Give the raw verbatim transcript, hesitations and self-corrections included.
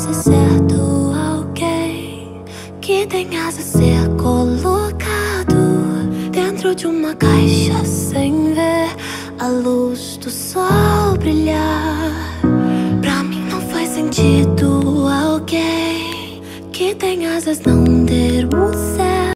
ser certo alguém que tem asa ser colocado dentro de uma caixa sem ver a luz do sol brilhar. Pra mim não faz sentido alguém que tem asas não ter um céu